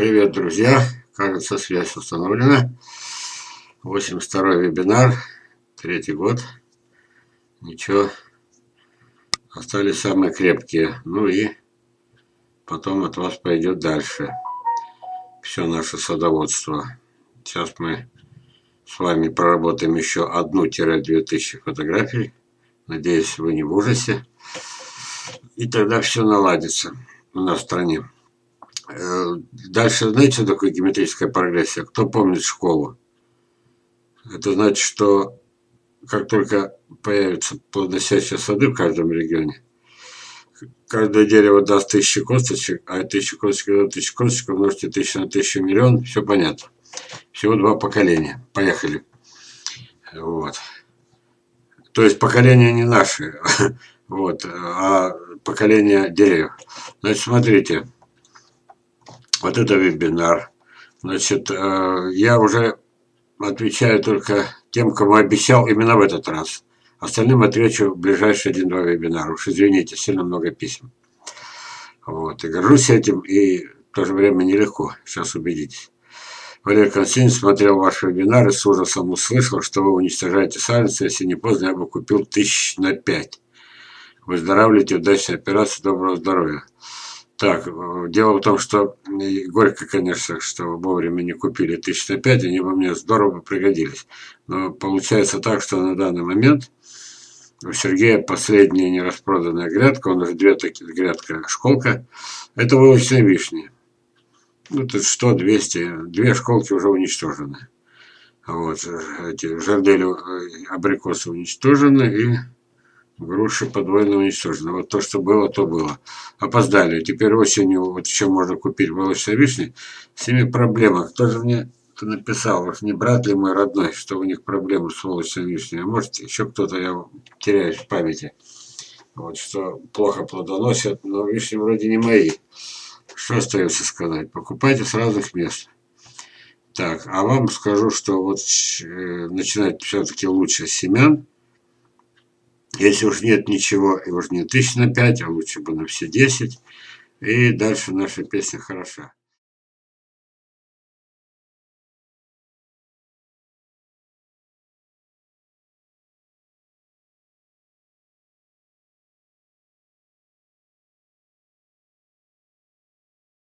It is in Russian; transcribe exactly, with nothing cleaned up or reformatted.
Привет, друзья! Кажется, связь установлена. восемьдесят второй вебинар, третий год. Ничего, остались самые крепкие. Ну и потом от вас пойдет дальше все наше садоводство. Сейчас мы с вами проработаем еще одну-две тысячи фотографий. Надеюсь, вы не в ужасе. И тогда все наладится у нас в стране. Дальше, знаете, что такое геометрическая прогрессия? Кто помнит школу? Это значит, что как только появятся плодоносящие сады в каждом регионе, каждое дерево даст тысячи косточек, а тысяча косточек дает тысячу косточек, умножьте тысячу на тысячу миллион, все понятно. Всего два поколения. Поехали. Вот. То есть поколения не наши, вот, а поколение деревьев. Значит, смотрите. Вот это вебинар. Значит, я уже отвечаю только тем, кому обещал именно в этот раз. Остальным отвечу в ближайшие один-два вебинара. Уж извините, сильно много писем. Вот. И горжусь этим, и в то же время нелегко. Сейчас убедитесь. Валерий Константинович смотрел ваши вебинары, с ужасом услышал, что вы уничтожаете саженцы. Если не поздно, я бы купил тысяч на пять. Выздоравливайте, удачной операции, доброго здоровья. Так, дело в том, что горько, конечно, что вовремя не купили тысяч на пять, они бы мне здорово пригодились. Но получается так, что на данный момент у Сергея последняя нераспроданная грядка, он уже две таких грядка школка, это вылочные вишни. Ну, тут сто двести, две школки уже уничтожены. Вот, эти жардели, абрикосы уничтожены и груши подвойно уничтожены. Вот то, что было, то было. Опоздали. Теперь осенью вот еще можно купить волочные вишни. С ними проблема. Кто же мне написал? Уж не брат ли мой родной, что у них проблемы с волочной вишней? А может, еще кто-то, я теряюсь в памяти. Вот, что плохо плодоносят, но вишни вроде не мои. Что остается сказать? Покупайте с разных мест. Так, а вам скажу, что вот э, начинать все-таки лучше с семян. Если уж нет ничего, и уж не тысяч на пять, а лучше бы на все десять. И дальше наша песня хороша.